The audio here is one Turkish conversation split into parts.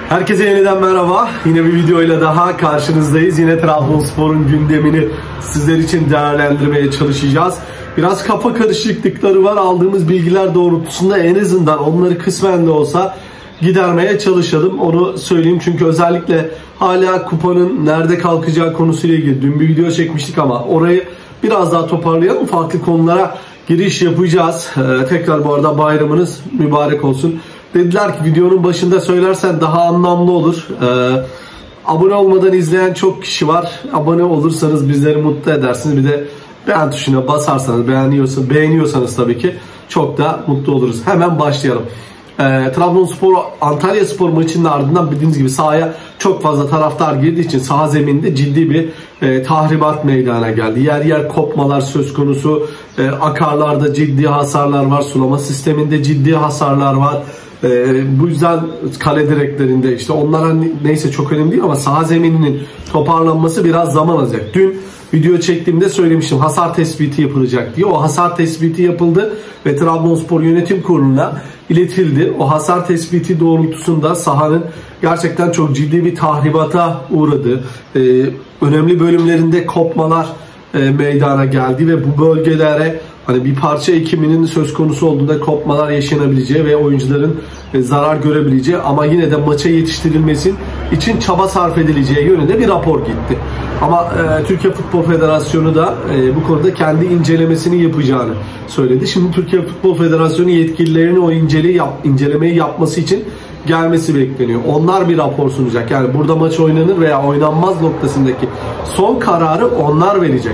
Herkese yeniden merhaba. Yine bir videoyla daha karşınızdayız. Yine Trabzonspor'un gündemini sizler için değerlendirmeye çalışacağız. Biraz kafa karışıklıkları var. Aldığımız bilgiler doğrultusunda en azından onları kısmen de olsa gidermeye çalışalım. Onu söyleyeyim çünkü özellikle hala kupanın nerede kalkacağı konusuyla ilgili dün bir video çekmiştik ama orayı biraz daha toparlayalım. Farklı konulara giriş yapacağız. Tekrar bu arada bayramınız mübarek olsun. Dediler ki videonun başında söylersen daha anlamlı olur. Abone olmadan izleyen çok kişi var. Abone olursanız bizleri mutlu edersiniz. Bir de beğen tuşuna basarsanız, beğeniyorsanız tabii ki çok da mutlu oluruz. Hemen başlayalım. Trabzonspor Antalyaspor maçının ardından bildiğiniz gibi sahaya çok fazla taraftar girdiği için saha zemininde ciddi bir tahribat meydana geldi. Yer yer kopmalar söz konusu. Akarlarda ciddi hasarlar var. Sulama sisteminde ciddi hasarlar var. Bu yüzden kale direklerinde işte onlara neyse çok önemli değil ama saha zemininin toparlanması biraz zaman alacak. Dün video çektiğimde söylemiştim hasar tespiti yapılacak diye. O hasar tespiti yapıldı ve Trabzonspor Yönetim Kurulu'na iletildi. O hasar tespiti doğrultusunda sahanın gerçekten çok ciddi bir tahribata uğradı. Önemli bölümlerinde kopmalar meydana geldi ve bu bölgelere hani bir parça ekiminin söz konusu olduğunda kopmalar yaşanabileceği ve oyuncuların zarar görebileceği ama yine de maça yetiştirilmesi için çaba sarf edileceği yönünde bir rapor gitti. Ama Türkiye Futbol Federasyonu da bu konuda kendi incelemesini yapacağını söyledi. Şimdi Türkiye Futbol Federasyonu yetkililerinin o incelemeyi yapması için gelmesi bekleniyor. Onlar bir rapor sunacak. Yani burada maç oynanır veya oynanmaz noktasındaki son kararı onlar verecek.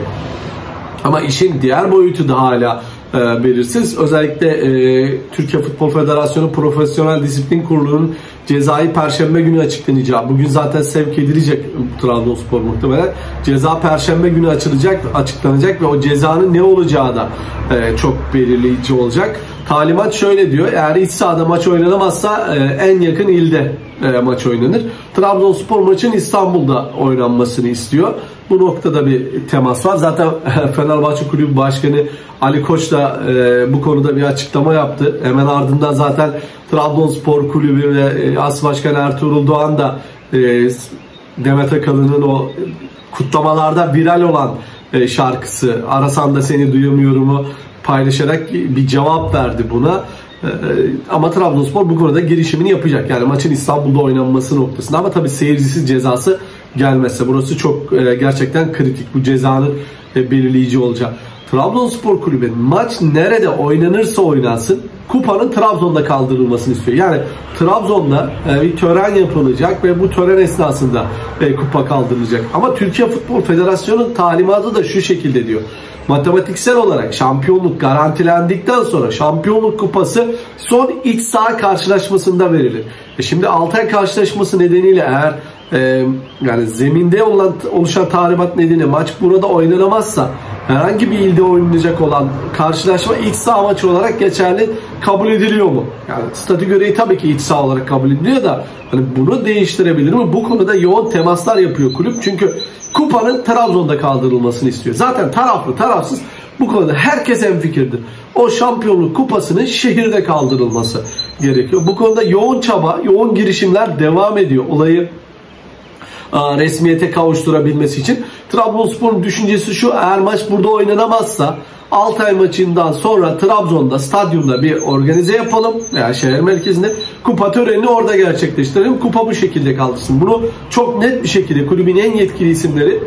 Ama işin diğer boyutu da hala belirsiz. Özellikle Türkiye Futbol Federasyonu Profesyonel Disiplin Kurulu'nun cezayı Perşembe günü açıklanacağı. Bugün zaten sevk edilecek Trabzonspor muhtemelen. Ceza Perşembe günü açıklanacak ve o cezanın ne olacağı da çok belirleyici olacak. Talimat şöyle diyor. Eğer iç sahada maç oynanamazsa en yakın ilde maç oynanır. Trabzonspor maçın İstanbul'da oynanmasını istiyor. Bu noktada bir temas var. Zaten Fenerbahçe Kulübü Başkanı Ali Koç da bu konuda bir açıklama yaptı. Hemen ardından zaten Trabzonspor Kulübü ve As Başkanı Ertuğrul Doğan da Demet Akalın'ın o kutlamalarda viral olan şarkısı "Arasan da seni duyamıyorum'u paylaşarak bir cevap verdi buna. Ama Trabzonspor bu konuda girişimini yapacak. Yani maçın İstanbul'da oynanması noktasında ama tabii seyircisiz cezası gelmezse burası çok gerçekten kritik. Bu cezanın belirleyici olacak. Trabzonspor Kulübü maç nerede oynanırsa oynansın kupanın Trabzon'da kaldırılmasını istiyor. Yani Trabzon'da bir tören yapılacak ve bu tören esnasında kupa kaldırılacak. Ama Türkiye Futbol Federasyonu'nun talimatı da şu şekilde diyor. Matematiksel olarak şampiyonluk garantilendikten sonra şampiyonluk kupası son iç saha karşılaşmasında verilir. Şimdi Altay karşılaşması nedeniyle eğer yani zeminde oluşan tahribat nedeniyle maç burada oynanamazsa herhangi bir ilde oynanacak olan karşılaşma iç saha maçı olarak geçerli kabul ediliyor mu? Yani statü gereği tabii ki iç saha olarak kabul ediliyor da hani bunu değiştirebilir mi? Bu konuda yoğun temaslar yapıyor kulüp. Çünkü kupanın Trabzon'da kaldırılmasını istiyor. Zaten taraflı tarafsız bu konuda herkes hemfikirdir. O şampiyonluk kupasının şehirde kaldırılması gerekiyor. Bu konuda yoğun çaba, yoğun girişimler devam ediyor. Olayı resmiyete kavuşturabilmesi için. Trabzonspor'un düşüncesi şu: eğer maç burada oynanamazsa Altay maçından sonra Trabzon'da stadyumda bir organize yapalım veya şehir merkezinde kupa törenini orada gerçekleştirelim. Kupa bu şekilde kaldırsın. Bunu çok net bir şekilde kulübün en yetkili isimleri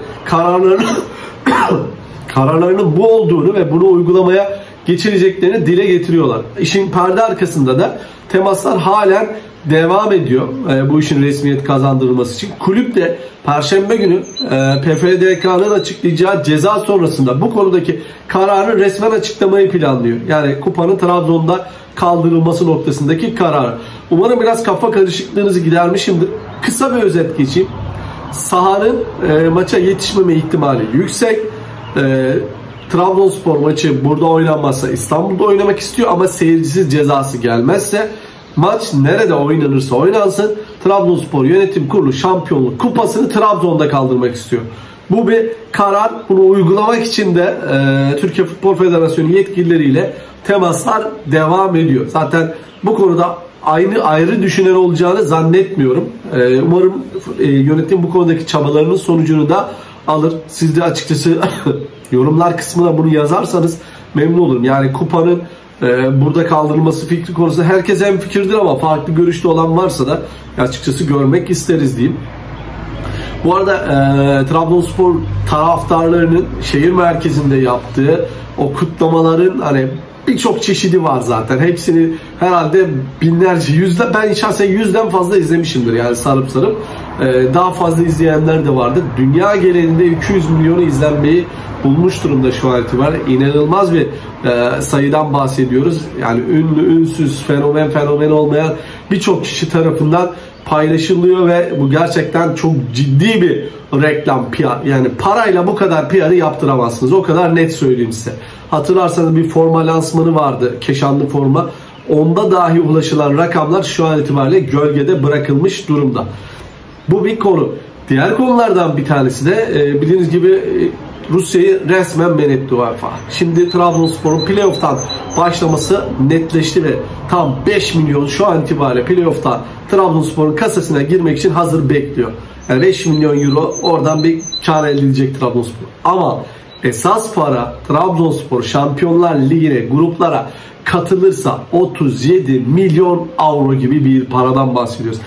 kararlarının bu olduğunu ve bunu uygulamaya geçireceklerini dile getiriyorlar. İşin perde arkasında da temaslar halen devam ediyor bu işin resmiyet kazandırılması için. Kulüp de Perşembe günü PFDK'nın açıklayacağı ceza sonrasında bu konudaki kararı resmen açıklamayı planlıyor. Yani kupanın Trabzon'da kaldırılması noktasındaki karar. Umarım biraz kafa karışıklığınızı gidermişimdir. Kısa bir özet geçeyim. Sahanın maça yetişmeme ihtimali yüksek. Trabzonspor maçı burada oynanmazsa İstanbul'da oynamak istiyor ama seyircisiz cezası gelmezse maç nerede oynanırsa oynansın Trabzonspor Yönetim Kurulu şampiyonluk kupasını Trabzon'da kaldırmak istiyor. Bu bir karar. Bunu uygulamak için de Türkiye Futbol Federasyonu yetkilileriyle temaslar devam ediyor. Zaten bu konuda ayrı düşünen olacağını zannetmiyorum. Umarım yönetim bu konudaki çabalarının sonucunu da alır. Siz de açıkçası yorumlar kısmına bunu yazarsanız memnun olurum. Yani kupanın burada kaldırılması fikri konusunda herkes hemfikirdir ama farklı görüşte olan varsa da açıkçası görmek isteriz diyeyim. Bu arada Trabzonspor taraftarlarının şehir merkezinde yaptığı o kutlamaların hani birçok çeşidi var zaten. Hepsini herhalde binlerce, ben şahsen 100'den fazla izlemişimdir yani sarıp. Daha fazla izleyenler de vardır. Dünya genelinde 200 milyonu izlenmeyi bulmuş durumda şu an itibariyle. İnanılmaz bir sayıdan bahsediyoruz. Yani ünlü, ünsüz, fenomen olmayan birçok kişi tarafından paylaşılıyor ve bu gerçekten çok ciddi bir reklam, PR. Yani parayla bu kadar PR'ı yaptıramazsınız. O kadar net söyleyeyim size. Hatırlarsanız bir forma lansmanı vardı. Keşanlı forma. Onda dahi ulaşılan rakamlar şu an itibariyle gölgede bırakılmış durumda. Bu bir konu. Diğer konulardan bir tanesi de bildiğiniz gibi Rusya'yı resmen men etti UEFA. Şimdi Trabzonspor'un playoff'tan başlaması netleşti ve tam 5 milyon şu an itibariyle playoff'ta Trabzonspor'un kasasına girmek için hazır bekliyor. Yani 5 milyon euro oradan bir kar elde edecek Trabzonspor. Ama esas para Trabzonspor Şampiyonlar Ligi'ne, gruplara katılırsa 37 milyon avro gibi bir paradan bahsediyoruz.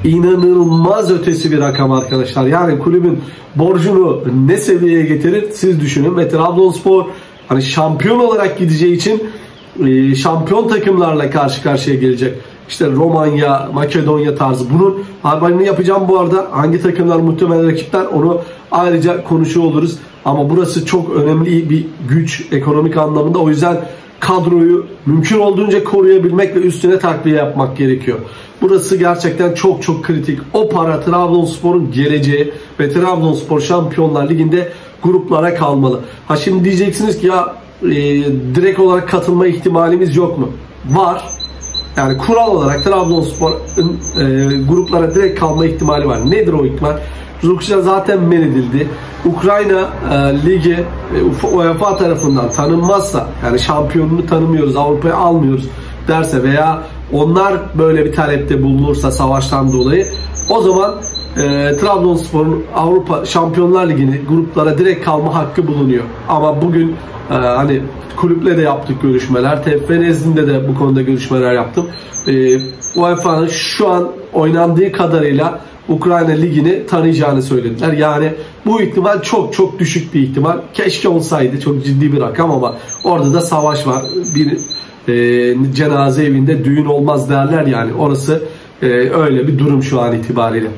İnanılmaz ötesi bir rakam arkadaşlar. Yani kulübün borcunu ne seviyeye getirir siz düşünün ve Trabzonspor hani şampiyon olarak gideceği için şampiyon takımlarla karşı karşıya gelecek. İşte Romanya, Makedonya tarzı. Bunun haberini yapacağım bu arada. Hangi takımlar muhtemelen rakipler onu ayrıca konuşuyor oluruz. Ama burası çok önemli bir güç ekonomik anlamında. O yüzden kadroyu mümkün olduğunca koruyabilmek ve üstüne takviye yapmak gerekiyor. Burası gerçekten çok çok kritik. O para Trabzonspor'un geleceği ve Trabzonspor Şampiyonlar Ligi'nde gruplara kalmalı. Ha şimdi diyeceksiniz ki ya direkt olarak katılma ihtimalimiz yok mu? Var. Yani kural olarak Trabzonspor'un gruplara direkt kalma ihtimali var. Nedir o ihtimal? Rusya zaten men edildi. Ukrayna Ligi UEFA tarafından tanınmazsa, yani şampiyonunu tanımıyoruz, Avrupa'ya almıyoruz derse veya onlar böyle bir talepte bulunursa savaştan dolayı, o zaman Trabzonspor'un Avrupa Şampiyonlar Ligi'ni gruplara direkt kalma hakkı bulunuyor. Ama bugün hani kulüple de yaptık görüşmeler. TFF nezdinde de bu konuda görüşmeler yaptım. UEFA'nın şu an oynandığı kadarıyla Ukrayna Ligi'ni tanıyacağını söylediler. Yani bu ihtimal çok çok düşük bir ihtimal. Keşke olsaydı, çok ciddi bir rakam ama orada da savaş var. Bir cenaze evinde düğün olmaz derler yani. Orası öyle bir durum şu an itibariyle.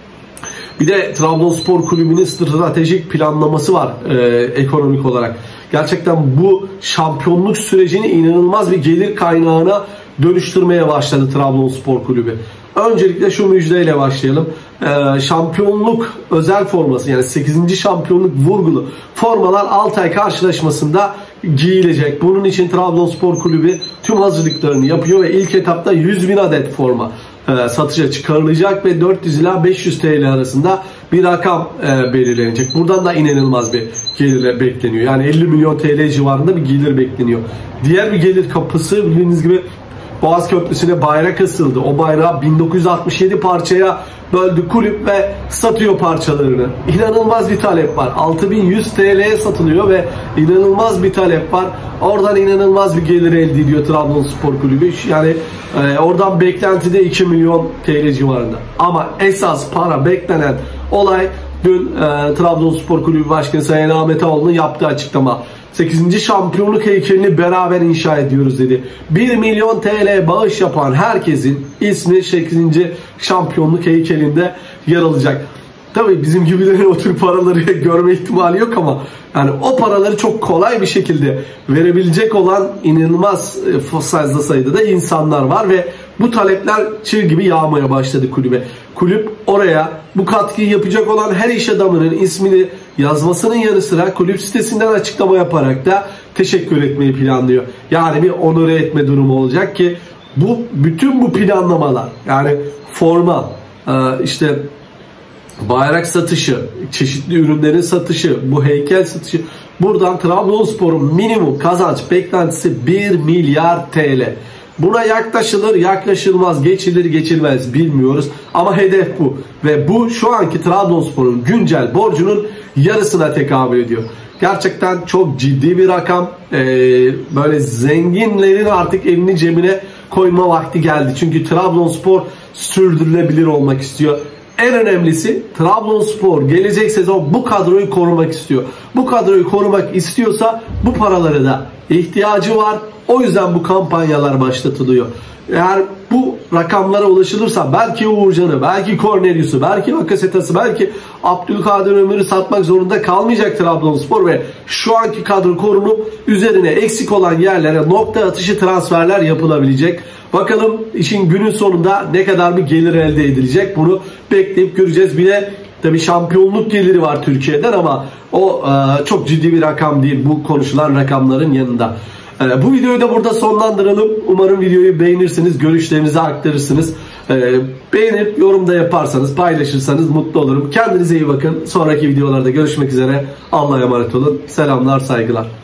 Bir de Trabzonspor Kulübü'nün stratejik planlaması var ekonomik olarak. Gerçekten bu şampiyonluk sürecini inanılmaz bir gelir kaynağına dönüştürmeye başladı Trabzonspor Kulübü. Öncelikle şu müjdeyle başlayalım. Şampiyonluk özel forması, yani 8. şampiyonluk vurgulu formalar Altay karşılaşmasında giyilecek. Bunun için Trabzonspor Kulübü tüm hazırlıklarını yapıyor ve ilk etapta 100.000 adet forma satışa çıkarılacak ve 400 ila 500 TL arasında bir rakam belirlenecek. Buradan da inanılmaz bir gelir bekleniyor. Yani 50 milyon TL civarında bir gelir bekleniyor. Diğer bir gelir kapısı, bildiğiniz gibi Boğaz Köprüsü'ne bayrak asıldı. O bayrağı 1967 parçaya böldü kulüp ve satıyor parçalarını. İnanılmaz bir talep var. 6100 TL'ye satılıyor ve inanılmaz bir talep var. Oradan inanılmaz bir gelir elde ediyor Trabzonspor Kulübü. Yani oradan beklenti de 2 milyon TL civarında. Ama esas para, beklenen olay dün Trabzonspor Kulübü Başkanı Sayın Ahmet Ağoğlu'nun yaptığı açıklama. 8. şampiyonluk heykelini beraber inşa ediyoruz dedi. 1 milyon TL bağış yapan herkesin ismi 8. şampiyonluk heykelinde yer alacak. Tabii bizim gibilerin o tür paraları görme ihtimali yok ama yani o paraları çok kolay bir şekilde verebilecek olan inanılmaz fazla sayıda da insanlar var ve bu talepler çığ gibi yağmaya başladı kulübe. Kulüp oraya bu katkıyı yapacak olan her iş adamının ismini yazmasının yanı sıra kulüp sitesinden açıklama yaparak da teşekkür etmeyi planlıyor. Yani bir onore etme durumu olacak ki bütün bu planlamalar, yani forma, işte bayrak satışı, çeşitli ürünlerin satışı, bu heykel satışı, buradan Trabzonspor'un minimum kazanç beklentisi 1 milyar TL. Buna yaklaşılır, yaklaşılmaz, geçilir, geçilmez bilmiyoruz. Ama hedef bu. Ve bu şu anki Trabzonspor'un güncel borcunun yarısına tekabül ediyor. Gerçekten çok ciddi bir rakam. Böyle zenginlerin artık elini cebine koyma vakti geldi. Çünkü Trabzonspor sürdürülebilir olmak istiyor. En önemlisi Trabzonspor gelecek sezon bu kadroyu korumak istiyor. Bu kadroyu korumak istiyorsa bu paralara da ihtiyacı var. O yüzden bu kampanyalar başlatılıyor. Eğer bu rakamlara ulaşılırsa belki Uğurcan'ı, belki Cornelius'u, belki Bakasetas'ı, belki Abdülkadir Ömür'ü satmak zorunda kalmayacak Trabzonspor ve şu anki kadro korunup üzerine eksik olan yerlere nokta atışı transferler yapılabilecek. Bakalım işin günün sonunda ne kadar bir gelir elde edilecek, bunu bekleyip göreceğiz. Bir de tabii şampiyonluk geliri var Türkiye'den ama o çok ciddi bir rakam değil bu konuşulan rakamların yanında. Bu videoyu da burada sonlandıralım. Umarım videoyu beğenirsiniz, görüşlerinizi aktarırsınız. Beğenip yorumda yaparsanız, paylaşırsanız mutlu olurum. Kendinize iyi bakın. Sonraki videolarda görüşmek üzere. Allah'a emanet olun. Selamlar, saygılar.